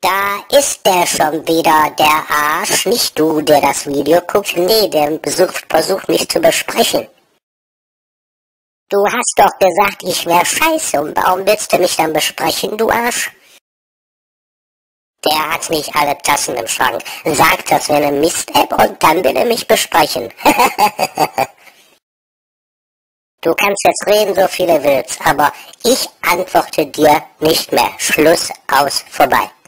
Da ist der schon wieder, der Arsch. Nicht du, der das Video guckt. Nee, der versucht mich zu besprechen. Du hast doch gesagt, ich wär scheiße. Und warum willst du mich dann besprechen, du Arsch? Der hat nicht alle Tassen im Schrank. Sagt, das wäre eine Mist-App und dann will er mich besprechen. Du kannst jetzt reden, so viel du willst, aber ich antworte dir nicht mehr. Schluss, aus, vorbei.